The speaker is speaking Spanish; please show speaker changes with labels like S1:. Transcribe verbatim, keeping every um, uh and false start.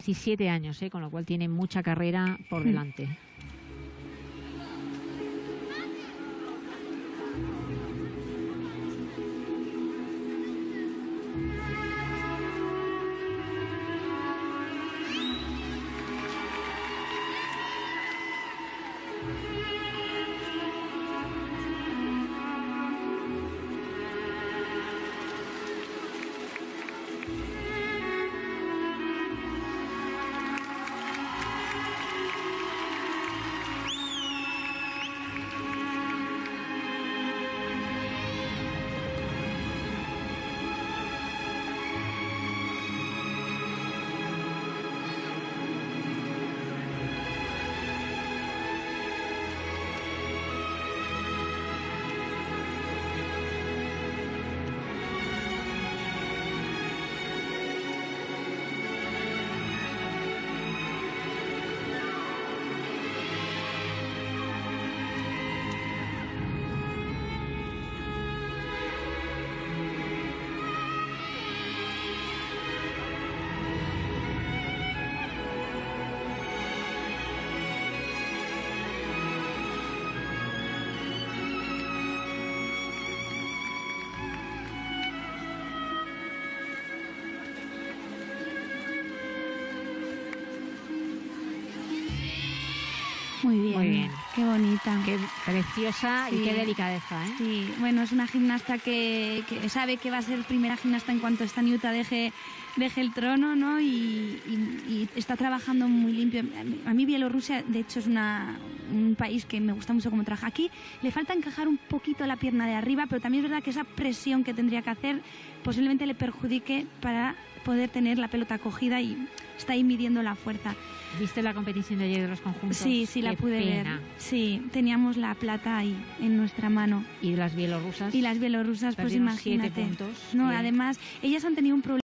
S1: diecisiete años, ¿eh? Con lo cual tiene mucha carrera por delante.
S2: Muy bien,
S1: Muy bien.
S2: Qué bonita.
S1: Qué preciosa
S2: Sí.
S1: y qué delicadeza, ¿eh?
S2: Sí, bueno, es una gimnasta que, que sabe que va a ser primera gimnasta en cuanto esta Niuta deje, deje el trono, ¿no? Y, y, y está trabajando muy limpio. A mí Bielorrusia, de hecho, es una, un país que me gusta mucho cómo trabaja. Aquí le falta encajar un poquito la pierna de arriba, pero también es verdad que esa presión que tendría que hacer posiblemente le perjudique para poder tener la pelota cogida y está ahí midiendo la fuerza.
S1: ¿Viste la competición de ayer de los conjuntos?
S2: Sí, sí, la
S1: Qué
S2: pude
S1: pena.
S2: ver. Sí, teníamos la plata ahí en nuestra mano.
S1: ¿Y las bielorrusas?
S2: Y las bielorrusas, pues
S1: Perdieron siete
S2: imagínate.
S1: puntos.
S2: No,
S1: Bien.
S2: además, ellas han tenido un problema.